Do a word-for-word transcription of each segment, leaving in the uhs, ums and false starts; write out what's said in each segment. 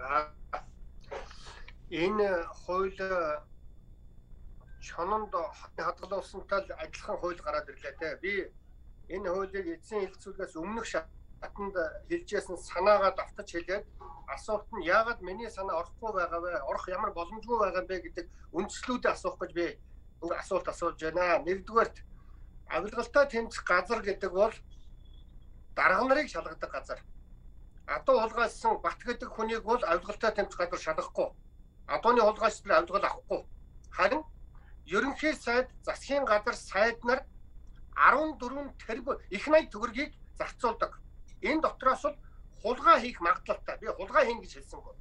Энэ хууль шононд хадгалуулсантай адилхан хууль гараад ирлээ те. Би энэ хуулийг эцсийн хэлцүүлгээс өмнөх шатанд хэлжсэн санаагаа давтаж хэлээд асуулт нь яагаад миний санаа орохгүй байгаа вэ? Орох ямар боломжгүй байгаа бэ гэдэг үндслүүдээ асуух гэж би асуулт асууж байна. Нэгдүгээрт авилгалтай тэмцэх газар гэдэг бол дарга нарыг шалгадаг газар. Адуу хулгайлсан Бат гэдэг хүнийг бол авилгалтай тэмцэх газар шалгахгүй. Адууны хулгайлсан авилгал авахгүй. Харин ерөнхий сайд засгийн газар сайд нар арван дөрвөн тэрбум их найд төгрөгийг зарцуулдаг. Энэ дотроос бол хулгай хийх магадлалтай. Би хулгай хийн гэж хэлсэнгүй.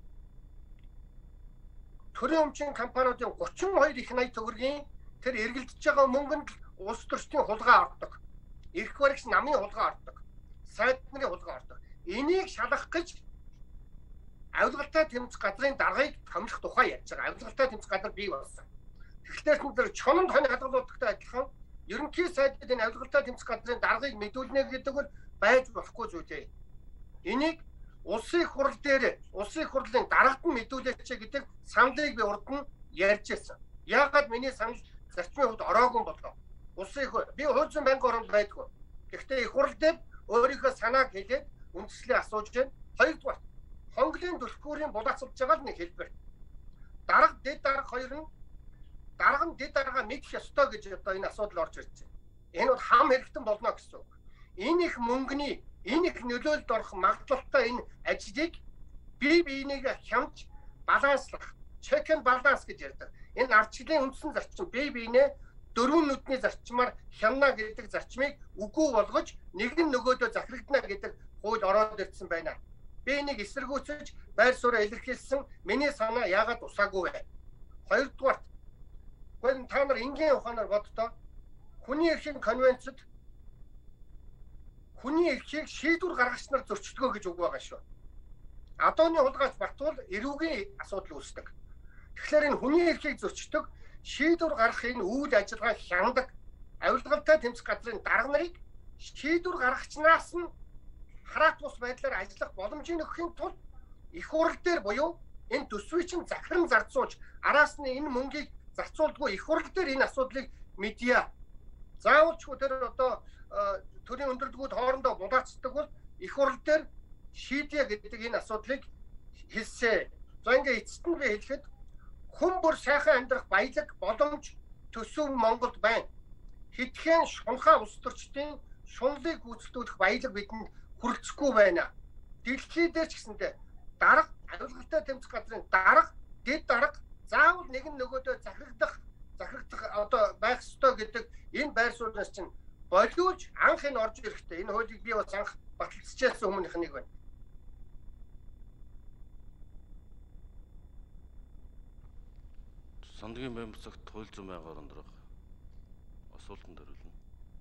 Төрийн өмчийн компаниудын гучин хоёр их найд төгрөгийн тэр эргэлдэж байгаа мөнгөнд улс төрчдийн хулгай ордог. Ирэх баригч намын хулгай ордог. Сайд нарын хулгай ордог. Энийг шалгах гэж авилгалтай тэмцэх газрын даргаыг томилох тухай ярьж байгаа. Авилгалтай тэмцэх газар бий болсон. Тэгэхээр тэр чононд хонь хадгалуулдагтай адилхан ерөнхий сайдд энэ авилгалтай тэмцэх газрын даргаыг мэдүүлнэ гэдэг бол байж болохгүй зүйлээ. Энийг улсын их хурл дээр улсын их хурлын даргад нь мэдүүлээч гэдэг саналыг би урд нь ярьж байсан. Яагаад миний санал зарчмын хувьд ороогүй болов? Улсын их би хууль зүйн байнгын оронд байдгүй. Гэхдээ их хурл дээр өөрийнхөө санааг хэлээд үндслээ асууж байна. Хоёрдугаар хонглын түлхүүрийн булаацуулж байгаа л нэг хэлбэр. Дарга дэд дарга хоёр нь дарга нь дэд даргаа мэдэх ёстой гэж одоо энэ асуудал орж ирж байна. Энэ бол хам хэрэгтэн болно гэсэн үг. Энэ их мөнгөний энэ их нөлөөлөлд орох магадлалтай энэ ажлыг бие биенийг хямж баланслах, check and balance гэж ярьдаг. Энэ ардчлалын үндсэн зарчим бие биенээ дөрвөн нүдний зарчмаар хянана гэдэг зарчмыг үгүй болгож нэг нь нөгөөдөө захирагдана гэдэг хууль ороод ирсэн байна. Би энийг эсэргүүцэж байр сууриа илэрхийлсэн миний санаа яагаад усаагүй вэ? Хоёрдугаарт гол та нар энгийн ухаанаар боддоо хүний эрхийн конвенцэд хүний эрхийг шийдвэр гаргагч нар зөрчилдгөө гэж үг байгаа шүү. Адууны хулгайч бартвал эрүүгийн асуудал үүсдэг. Тэгэхээр энэ хүний эрхийг зөрчдөг шийдвэр гаргахын үйл ажиллагаа хяндаг авилгалтай тэмцэх газрын дарга нарыг шийдвэр гаргагчнаас нь хараат бус байдлаар ажиллах боломжийг өгөхийн тулд их хурл дээр буюу энэ төсвийг чинь захиран зарцуулж араас нь энэ мөнгийг зарцуулдгүй их хурл дээр энэ асуудлыг мэдъя. Заавалчгүй тэр одоо төрийн өндөрдгүүд хоорондоо булаацдаг бол их хурл дээр шийдье гэдэг энэ асуудлыг хэлсэ. За ингээ эцэст нь би хэлэхэд хүн бүр сайхан амьдрах баялаг боломж төсөв Монголд байна. Хэдхэн шунхаа улс төрчдийн шунлыг гүйцэтгүүлэх баялаг бидэнд хүрэлцэхгүй байна. Дэлхий дээр ч гэсэндээ дарга авилгалтай тэмцэх газрын дарга дэд дарга заавал нэгэн нөгөөдөө захирагдах захирагдах одоо байх ёстой гэдэг энэ байр сууриас чинь болиулж анх энэ орж ирэхтэй. Энэ хуулийг би бас анх баталцчихсан хүмүүнийх нэг байна. Сандгийн байр засагт хууль зүйн байнгын оронд дөрөв асуултанд хариулна.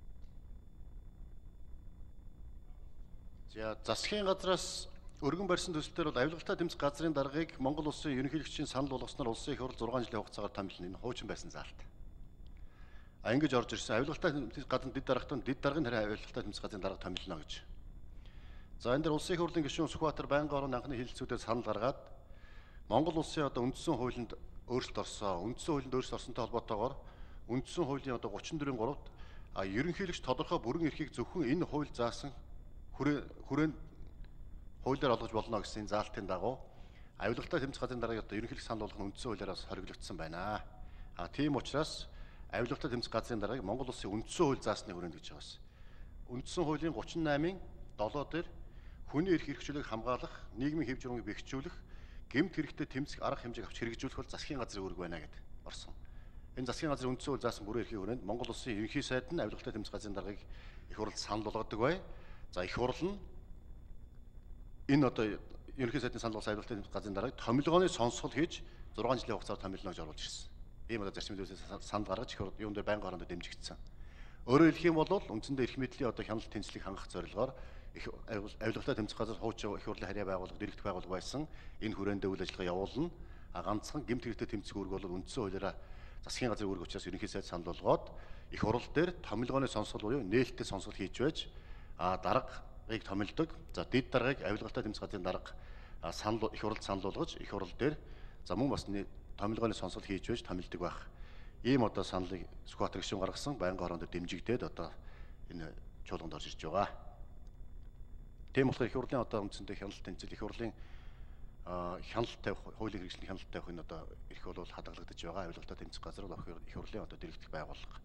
За засгийн газраас өргөн барьсан төсөлтөөр бол авилгалтай тэмцэх газрын даргаыг Монгол улсын ерөнхийлөгчийн санал болгосноор улсын их хурл зургаан жилийн хугацаагаар томилно. Энэ хуучин байсан заалт. А ингэж орж ирсэн авилгалтай тэмцэх газрын дэд даргатан дэд даргын харин авилгалтай тэмцэх газрын дарга томилно гэж. За энэ дээр улсын их хурлын гишүүн Сүхбаатар байнгын орон анхны хэлэлцүүдээр санал гаргаад Монгол улсын одоо үндсэн хуулинд өөрчлөлт орсон. Үндсэн хуулинд өөрчлөлт орсонтой холбоотойгоор үндсэн хуулийн одоо гучин дөрвийн гуравт а ерөнхийлөгч тодорхой бүрэн эрхийг зөвхөн энэ хууль заасан хүрээнд хуулиар олгож болно гэсэн заалтын дагуу авилгалтай тэмцэх газрын даргаыг одоо ерөнхийлөгч санал болгох нь үндсэн хуулиараас хориглогдсон байна. А тийм учраас авилгалтай тэмцэх газрын даргаыг Монгол улсын үндсэн хууль заасны хүрээнд гэж байгаас. Үндсэн хуулийн гучин наймын долоо дээр хүний эрх хэрэгжүүлэг хамгаалах, нийгмийн хэв журмыг бэхжүүлэх, гэмт хэрэгтэй тэмцэх арга хэмжээг авч хэрэгжүүлэх бол засгийн газрын үүрэг байна гэдэг орсон. Энэ засгийн газрын үндсэн хууль заасан бүрэн эрхийн хүрээнд Монгол улсын ерөнхий сайд нь авилгалтай тэмцэх газрын даргаыг их хурлд санал болгодог бай. За их хурл нь энэ одоо ерөнхий сайдын санал болгосон авилгалтай тэмцэх газрын даргаыг томилгооны сонсгол хийж зургаан жилийн хугацаар томилно гэж оруулж ирсэн. Ийм одоо зарчим зүйлээс санал гаргаж их хурл юун дээр байнгын орондоо дэмжигдсэн. Өөрөөр хэлэх юм бол үндсэндээ эрх мэдлийн одоо хяналт тэнцлийг хангах зорилгоор их авилгалтай тэмцэх газар хуучин их хурлын харьяа байгууллага дэрэгдэх байгууллага байсан энэ хүрээндээ үйл ажиллагаа явуулна. А ганцхан гэмт хэрэгтэй тэмцэх үүрэг бол үндсэн хуулиараа засгийн газрын үүрэг учраас ерөнхий сайд санал болгоод их хурл дээр томилгооны сонсгол буюу нээлттэй сонсгол хийж байж а даргыг томилдог. За дэд даргаыг авилгалтай тэмцэх газрын дарга санал их хурлд санал болгож их хурл дээр за мөн бас томилгооны сонсол хийж байж томилдог байх. Ийм одоо саналыг Сүхбаатар гишүүн гаргасан байнгын хороонд дэмжигдээд одоо энэ чуулганд орж ирж байгаа. Тийм болохоор их хурлын одоо үндсэндээ хяналт тэмцэл их хурлын хяналт тавих, хуулийн хэрэгжлийн хяналт тавих энэ одоо эрх бол хадгалагдаж байгаа. Авилгалтай тэмцэх газар бол их хурлын одоо дэргэдэх байгууллага.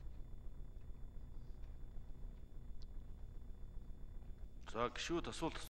За гişүүд асуулт